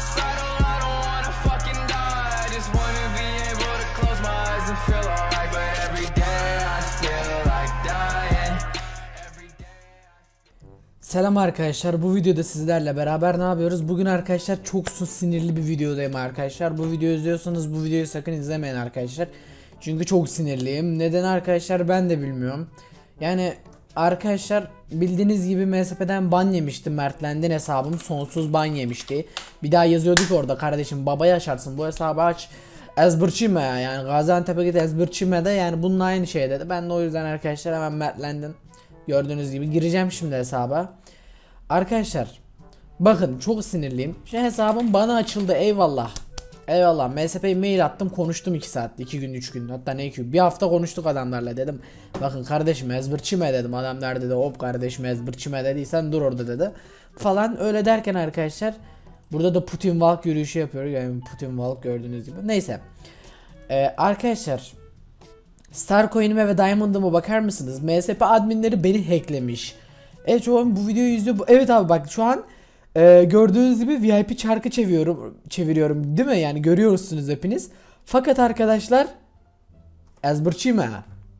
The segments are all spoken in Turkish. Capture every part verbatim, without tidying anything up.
suicidal, I don't wanna fucking die. I just wanna be able to close my eyes and feel alright. But every day I feel like dying. Every day I... Selam arkadaşlar, bu videoda sizlerle beraber ne yapıyoruz? Bugün arkadaşlar çok sinirli bir videodayım arkadaşlar. Bu videoyu izliyorsanız bu videoyu sakın izlemeyin arkadaşlar. Çünkü çok sinirliyim. Neden arkadaşlar ben de bilmiyorum. Yani arkadaşlar bildiğiniz gibi M S P'den ban yemiştim. Mertlend'in hesabım sonsuz ban yemişti. Bir daha yazıyorduk orada, kardeşim baba yaşarsın bu hesabı aç. Ezberçime yani Gaziantep'e git Ezberçime'de, yani bunun aynı şey dedi. Ben de o yüzden arkadaşlar hemen Mertlend'in gördüğünüz gibi gireceğim şimdi hesaba. Arkadaşlar bakın çok sinirliyim. Şu hesabım bana açıldı, eyvallah. Eyvallah, M S P'ye mail attım, konuştum iki saat, iki gün üç gün, hatta ne iki gün, bir hafta konuştuk adamlarla, dedim bakın kardeşim ezberçime dedim. Adamlar dedi hop kardeşim ezberçime dediysen dur orada dedi falan. Öyle derken arkadaşlar burada da Putin Walk yürüyüşü yapıyor, yani Putin Walk gördüğünüz gibi. Neyse ee, arkadaşlar Starcoin'ime ve Diamond'ıma bakar mısınız? M S P adminleri beni hacklemiş. Evet şu an bu videoyu izliyor. Evet abi bak şu an e, gördüğünüz gibi V I P çarkı çeviriyorum, çeviriyorum değil mi? Yani görüyorsunuz hepiniz. Fakat arkadaşlar ezberçime.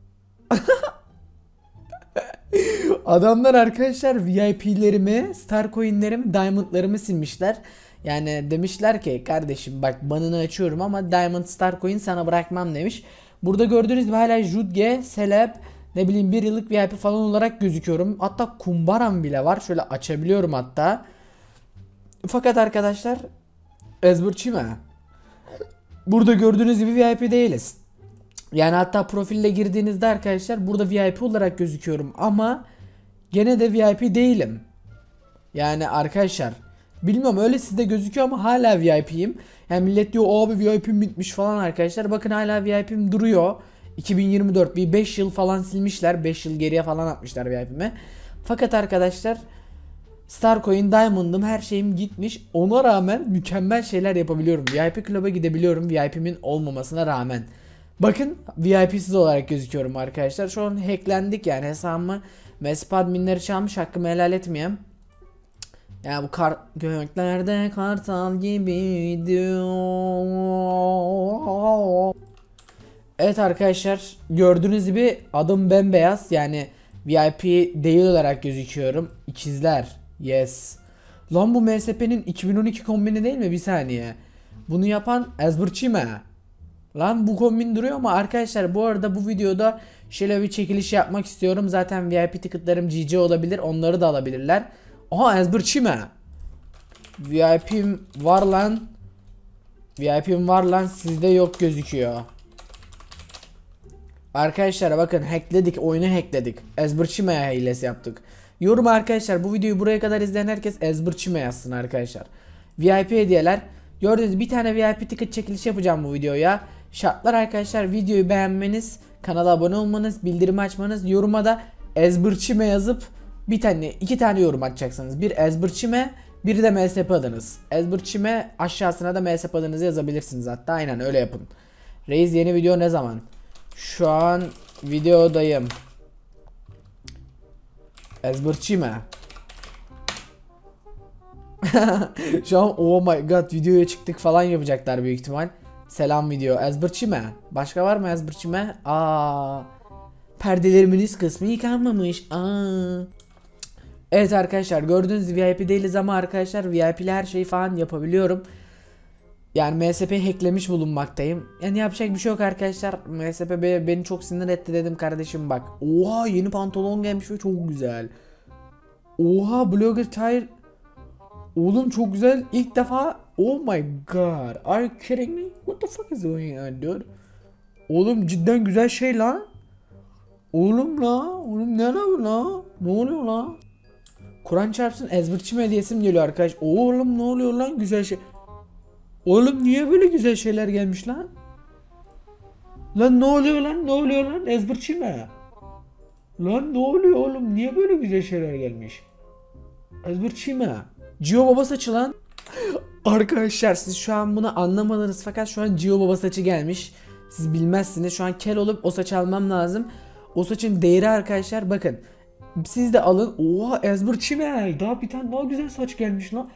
Adamlar arkadaşlar V I P'lerimi, Starcoin'lerimi, Diamond'larımı silmişler. Yani demişler ki kardeşim bak banını açıyorum ama Diamond Starcoin sana bırakmam demiş. Burada gördüğünüz gibi hala Judge, Celeb, ne bileyim bir yıllık V I P falan olarak gözüküyorum. Hatta kumbaram bile var. Şöyle açabiliyorum hatta. Fakat arkadaşlar ezberçime. Burada gördüğünüz gibi V I P değiliz. Yani hatta profille girdiğinizde arkadaşlar burada V I P olarak gözüküyorum ama gene de V I P değilim. Yani arkadaşlar bilmiyorum, öyle sizde gözüküyor ama hala V I P'yim. Yani millet diyor abi V I P'm bitmiş falan arkadaşlar. Bakın hala V I P'm duruyor. iki bin yirmi dört bir beş yıl falan silmişler. beş yıl geriye falan atmışlar V I P'me. Fakat arkadaşlar Starcoin, Diamond'ım, her şeyim gitmiş. Ona rağmen mükemmel şeyler yapabiliyorum. V I P Club'a gidebiliyorum V I P'min olmamasına rağmen. Bakın V I P'siz olarak gözüküyorum arkadaşlar. Şu an hacklendik yani hesabımı. M S P adminleri çalmış, hakkımı helal etmeyeyim. Ya bu kar göklerde kartal gibiydi. Evet arkadaşlar gördüğünüz gibi adım bembeyaz, yani V I P değil olarak gözüküyorum. İkizler yes. Lan bu M S P'nin iki bin on iki kombini değil mi? Bir saniye. Bunu yapan ezberçime. Lan bu kombin duruyor ama arkadaşlar bu arada bu videoda şöyle bir çekiliş yapmak istiyorum. Zaten V I P ticketlarım G G olabilir, onları da alabilirler. Aha ezberçime. V I P'm var lan. V I P'm var lan, sizde yok gözüküyor. Arkadaşlar bakın hackledik, oyunu hackledik. Ezberçime hilesi yaptık. Yorum arkadaşlar, bu videoyu buraya kadar izleyen herkes ezberçime yazsın arkadaşlar. V I P hediyeler. Gördüğünüz bir tane V I P ticket çekilişi yapacağım bu videoya. Şartlar arkadaşlar videoyu beğenmeniz, kanala abone olmanız, bildirimi açmanız, yoruma da ezberçime yazıp bir tane iki tane yorum atacaksınız. Bir ezberçime, biri de M S P adınız. Ezberçime aşağısına da M S P adınızı yazabilirsiniz, hatta aynen öyle yapın. Reis yeni video ne zaman? Şu an videodayım. Ezberçime. Şu an oh my god videoya çıktık falan yapacaklar büyük ihtimal. Selam video. Ezberçime. Başka var mı ezberçime? Aa. Perdelerimin üst kısmı yıkanmamış. Aa. Evet arkadaşlar gördüğünüz V I P değiliz ama arkadaşlar V I P'li her şeyi falan yapabiliyorum. Yani M S P'yi hacklemiş bulunmaktayım. Yani yapacak bir şey yok arkadaşlar. M S P beni çok sinir etti, dedim kardeşim bak. Oha yeni pantolon gelmiş ve çok güzel. Oha blogger tire. Oğlum çok güzel. İlk defa. Oh my god. Are you kidding me? What the fuck is going on dude? Oğlum cidden güzel şey lan. Oğlum la. Oğlum ne la la? Ne oluyor la? Kur'an çarpsın ezberçime hediyesim geliyor arkadaş. Oğlum ne oluyor lan, güzel şey. Oğlum niye böyle güzel şeyler gelmiş lan? Lan ne oluyor lan? Ne oluyor lan? Ezberçime. Lan ne oluyor oğlum? Niye böyle güzel şeyler gelmiş? Ezberçime. Gio baba saçı lan. Arkadaşlar siz şu an bunu anlamadınız fakat şu an Gio baba saçı gelmiş. Siz bilmezsiniz. Şu an kel olup o saçı almam lazım. O saçın değeri arkadaşlar bakın. Siz de alın. Oha ezberçime. Daha bir tane daha güzel saç gelmiş lan.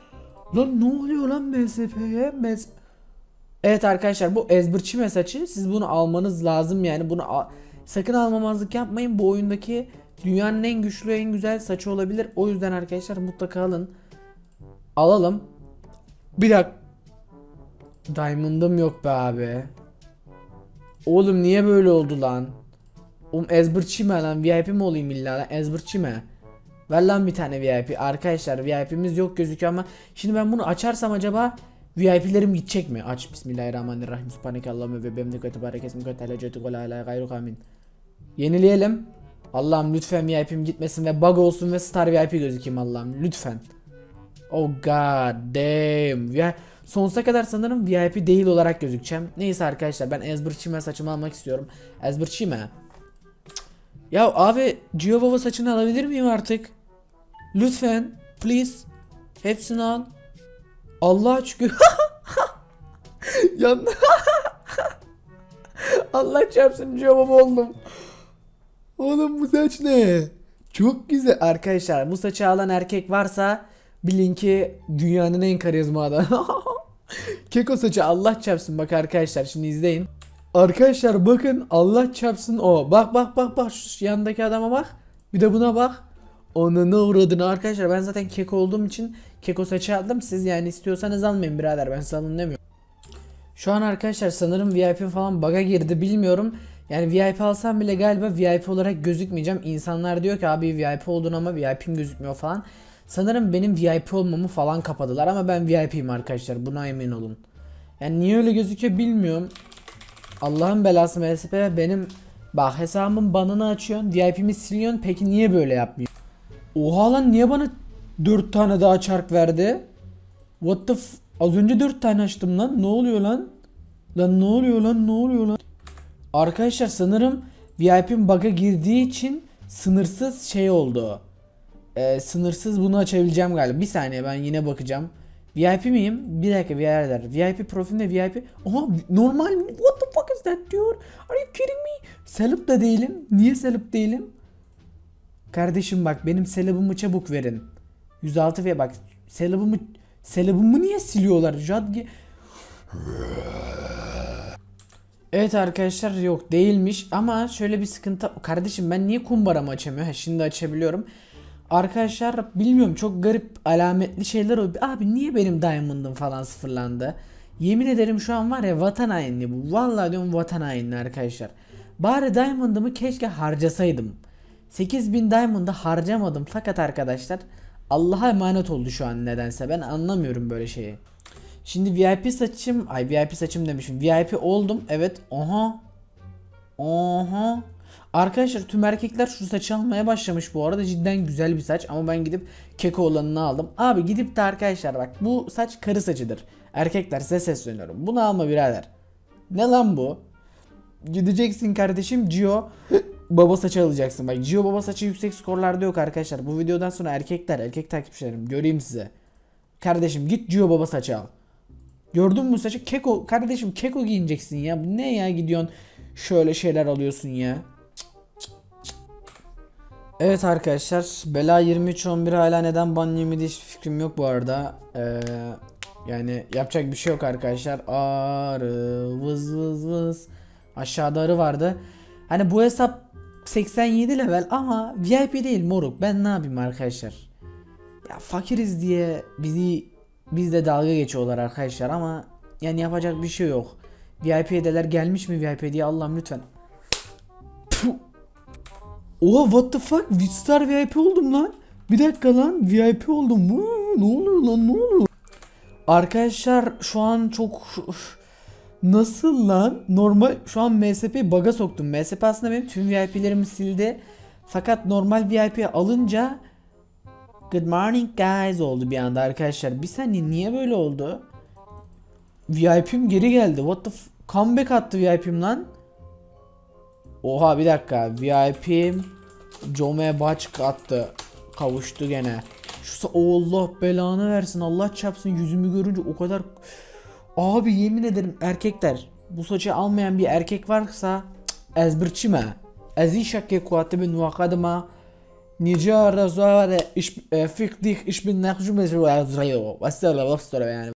Lan ne oluyor lan M S P'ye? Mes Evet arkadaşlar, bu ezberçime saçı. Siz bunu almanız lazım yani. Bunu al sakın almamazlık yapmayın. Bu oyundaki dünyanın en güçlü, en güzel saçı olabilir. O yüzden arkadaşlar mutlaka alın. Alalım. Bir dakika. Diamond'ım yok be abi. Oğlum niye böyle oldu lan? Oğlum ezberçime lan. V I P mi olayım illa lan? Ezberçime. Ver lan bir tane V I P. Arkadaşlar V I P'miz yok gözüküyor ama şimdi ben bunu açarsam acaba V I P'lerim gidecek mi? Aç. Bismillahirrahmanirrahim. Subhanekallahümme ve bihamdike tebarek esmuke teala ve la ilahe gayruk, amin. Yenileyelim. Allah'ım lütfen V I P'm gitmesin ve bug olsun ve star V I P gözükeyim Allah'ım lütfen. Oh god damn. Ya sonsuza kadar sanırım V I P değil olarak gözükeceğim. Neyse arkadaşlar, ben ezberçime saçımı almak istiyorum. Ezberçime. Ya abi Gio Baba saçını alabilir miyim artık? Lütfen. Please. Hepsini al. Allah şükür. Yan. Allah çarpsın Gio Baba oldum. Oğlum bu saç ne? Çok güzel. Arkadaşlar bu saçı alan erkek varsa bilin ki dünyanın en karizma adamı. Keko saçı, Allah çarpsın. Bak arkadaşlar şimdi izleyin. Arkadaşlar bakın, Allah çarpsın o. Bak bak bak bak, şu yandaki adama bak. Bir de buna bak. Onun uğradığını arkadaşlar, ben zaten keko olduğum için keko saçı aldım. Siz yani istiyorsanız almayın birader, ben sana demiyorum. Şu an arkadaşlar sanırım V I P falan bug'a girdi, bilmiyorum. Yani V I P alsam bile galiba V I P olarak gözükmeyeceğim. İnsanlar diyor ki abi V I P oldun ama V I P'm gözükmüyor falan. Sanırım benim V I P olmamı falan kapadılar ama ben V I P'yim arkadaşlar, buna emin olun. Yani niye öyle gözüküyor bilmiyorum. Allah'ın belası M S P benim. Bak hesabımın banını açıyorsun, V I P'mi siliyorsun, peki niye böyle yapmıyor? Oha lan, niye bana dört tane daha çark verdi? What the f... Az önce dört tane açtım lan, ne oluyor lan? Lan ne oluyor lan, ne oluyor lan? Arkadaşlar sanırım V I P'm bug'a girdiği için sınırsız şey oldu. Ee, sınırsız bunu açabileceğim galiba. Bir saniye, ben yine bakacağım. V I P miyim? Bir dakika, V I P'ler. V I P profilimde V I P. Oha normal mi? What the fuck is that diyor? Are you kidding me? Celeb da değilim. Niye celeb değilim? Kardeşim bak, benim celeb'ımı çabuk verin. yüz altı ve bak celeb'ımı celeb'ımı niye siliyorlar? Jadge. Evet arkadaşlar, yok değilmiş ama şöyle bir sıkıntı. Kardeşim ben niye kumbaramı açamıyorum? Ha, şimdi açabiliyorum. Arkadaşlar bilmiyorum, çok garip alametli şeyler oldu. Abi niye benim diamond'ım falan sıfırlandı? Yemin ederim şu an var ya, vatan hainliği bu. Vallahi diyorum vatan hainliği arkadaşlar. Bari diamond'ımı keşke harcasaydım. sekiz bin diamond'ı harcamadım fakat arkadaşlar Allah'a emanet oldu şu an nedense. Ben anlamıyorum böyle şeyi. Şimdi V I P saçım, ay V I P saçım demişim. V I P oldum. Evet. Oha. Oha. Arkadaşlar tüm erkekler şu saçı almaya başlamış bu arada. Cidden güzel bir saç ama ben gidip keko olanını aldım. Abi gidip de arkadaşlar bak, bu saç karı saçıdır. Erkekler size sesleniyorum. Bunu alma birader. Ne lan bu? Gideceksin kardeşim Gio baba saçı alacaksın. Bak Gio baba saçı yüksek skorlarda yok arkadaşlar. Bu videodan sonra erkekler, erkek takipçilerim göreyim size. Kardeşim git Gio baba saçı al. Gördün mü saçı? Keko kardeşim, keko giyineceksin ya. Bu ne ya, gidiyorsun şöyle şeyler alıyorsun ya. Evet arkadaşlar, Bela yirmi üç on bir hala neden ban yemedi hiç fikrim yok bu arada. Ee, yani yapacak bir şey yok arkadaşlar. Arı vız vız vız. Aşağıda arı vardı. Hani bu hesap seksen yedi level ama V I P değil moruk. Ben ne yapayım arkadaşlar? Ya fakiriz diye bizi bizde dalga geçiyorlar arkadaşlar ama yani yapacak bir şey yok. V I P edeler gelmiş mi V I P diye, Allah'ım lütfen. Puh. Oha what the fuck, Vitstar V I P oldum lan. Bir dakika lan, V I P oldum. Ne oluyor lan, ne oluyor? Arkadaşlar şu an çok nasıl lan? Normal şu an M S P bug'a soktum. M S P aslında benim tüm V I P'lerimi sildi. Fakat normal V I P alınca good morning guys oldu bir anda arkadaşlar. Bir saniye, niye böyle oldu? V I P'm geri geldi. What the f comeback attı V I P'm lan. Oha bir dakika, V I P'm Jome Baçk attı. Kavuştu gene. Şu Allah belanı versin, Allah çarpsın, yüzümü görünce o kadar. Abi yemin ederim erkekler, bu saçı almayan bir erkek varsa ezberçime. Ezi şakke kuatı bin vakadma Nice razare iş e, fick dich ich bin nach Jumel. Was soll das yani?